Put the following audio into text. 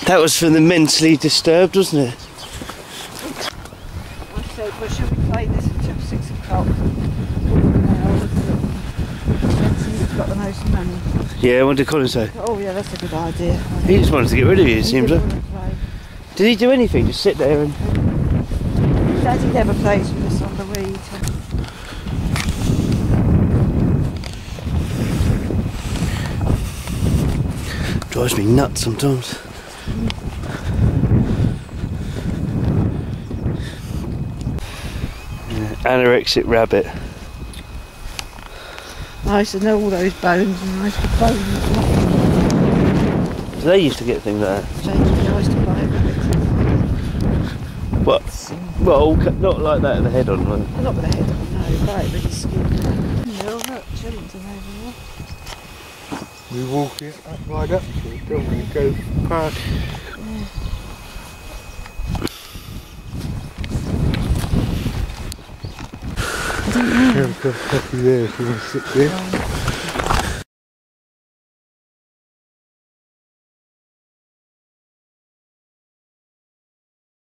That was from the mentally disturbed, wasn't it? I said, well, should we play this until 6 o'clock? Benson's got the most money. Yeah, what did Colin say? Oh yeah, that's a good idea. He just wanted to get rid of you, it seems like. Did he do anything? Just sit there and... Daddy never plays with us on the weed. Drives me nuts sometimes. Yeah, anorexic rabbit. I used to know all those bones and I used to bone them. So they used to get things like that. I used to buy rabbits. What? Well, not like that with the head on, right? Not with the head on, no, right with the skin. No, look, Chillington over there. We walk it up right up to it, don't we? Go past. Yeah. Have a cup of coffee there if you want to sit there.